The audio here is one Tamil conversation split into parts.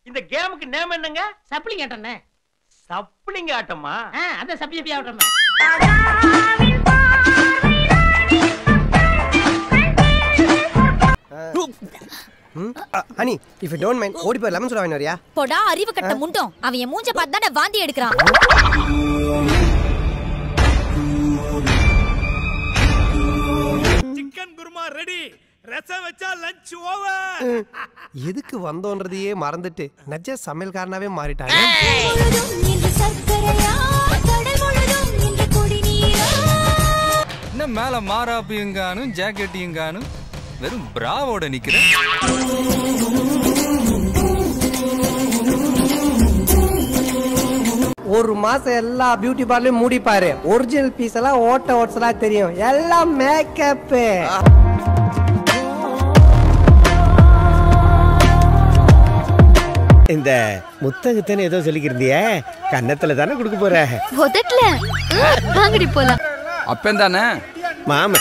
இந்த கேமுக்கு நேம் என்னங்க? சப்ளிங் ஆட்டம்ண்ணே. சப்ளிங் ஆட்டமா? அதான் சப்பி சப்பி ஆட்டம்ண்ணே. Honey, if you don't mind, ஓடி போய் லெமன் சோடா வாங்கி வரியா? போடா அறிவு கட்ட முண்டோம். அவன் என் மூஞ்ச பார்த்து தானே வாந்தி எடுக்கிறான். Chicken kurma ready. ரசம் வச்சா லஞ்ச் ஓவர். எதுக்கு வந்தோன்றதையே மறந்துட்டு நஜ சமையல்காரனாவே மாறிட்டாங்க. என்ன மேல மாராப்பியும் காணும் ஜாக்கெட்டையும் காணும், வெறும் பிராவோட நிக்கிறேன். ஒரு மாசம் எல்லா பியூட்டி பார்லரும் மூடி பாரு, ஒரிஜினல் பீஸ் எல்லாம் ஓட்ட ஓட்ஸலா தெரியும், எல்லாம் மேக்கப். இந்த முத்தகத்தன்னு ஏதோ சொல்லிக்கிருந்திய, கன்னத்துல தானே கொடுக்க போற? உதட்டல வாங்கடி போலாம். அப்பன் தானே மாம.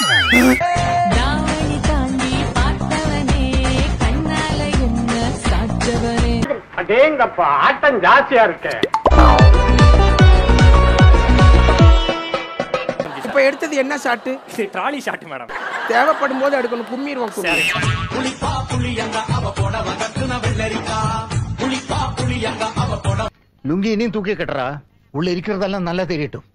அடேங்கப்பா, ஆட்டம் ஜாஸ்தியா இருக்கு. இப்ப எடுத்தது என்ன ஷாட்? Trolley shot madam. தேவைப்படும் போது எடுக்கணும். கும்மிடுவோம். லுங்கி இனியும் தூக்கி கட்டுறா, உள்ள இருக்கிறதெல்லாம் நல்லா தெரியட்டும்.